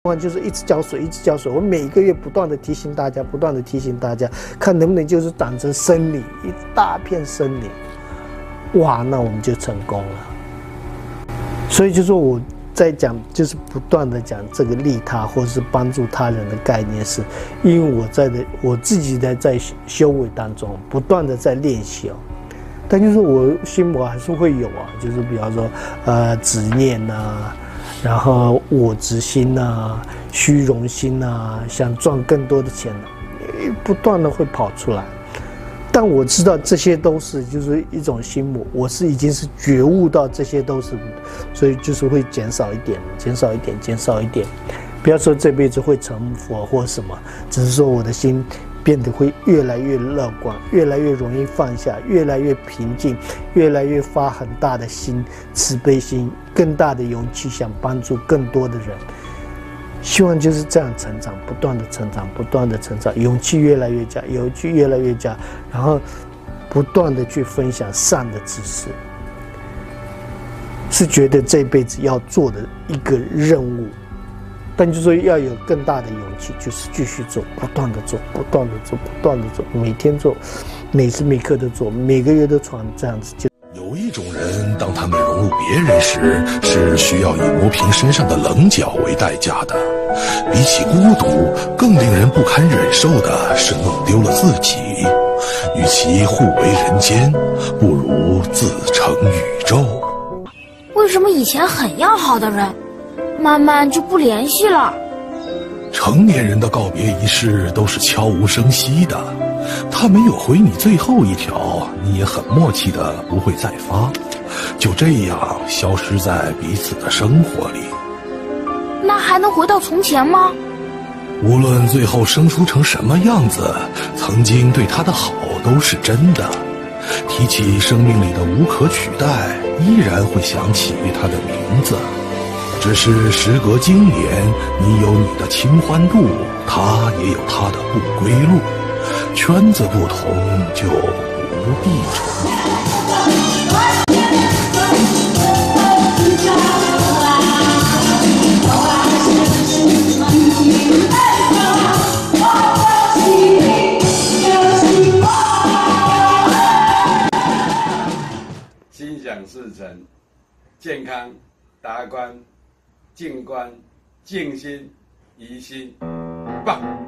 就是一直浇水，一直浇水。我每一个月不断的提醒大家，不断的提醒大家，看能不能就是长成森林，一大片森林。哇，那我们就成功了。所以就说我在讲，就是不断的讲这个利他或是帮助他人的概念，是因为我自己在修为当中不断的在练习哦。但就是我心魔还是会有啊，就是比方说执念啊。然后我执心啊，虚荣心啊，想赚更多的钱不断的会跑出来。但我知道这些都是就是一种心魔，我已经是觉悟到这些都是，所以就是会减少一点，减少一点，减少一点。不要说这辈子会成佛或什么，只是说我的心变得会越来越乐观，越来越容易放下，越来越平静，越来越发很大的心，慈悲心，更大的勇气，想帮助更多的人。希望就是这样成长，不断的成长，不断的成长，勇气越来越加，勇气越来越加，然后不断的去分享善的知识，是觉得这辈子要做的一个任务。但就是说要有更大的勇气，就是继续做，不断的做，不断的做，不断的做，每天做，每时每刻的做，每个月都传，这样子就。 有一种人，当他们融入别人时，是需要以磨平身上的棱角为代价的。比起孤独，更令人不堪忍受的是弄丢了自己。与其互为人间，不如自成宇宙。 为什么以前很要好的人，慢慢就不联系了？ 成年人的告别仪式都是悄无声息的，他没有回你最后一条，你也很默契的不会再发，就这样消失在彼此的生活里。 那还能回到从前吗？ 无论最后生疏成什么样子，曾经对他的好都是真的。提起生命里的无可取代，依然会想起他的名字。只是时隔经年，你有你的清欢度，他也有他的不归路。圈子不同，就不必重叠。 心想事成，健康达观，静观静心怡心，棒！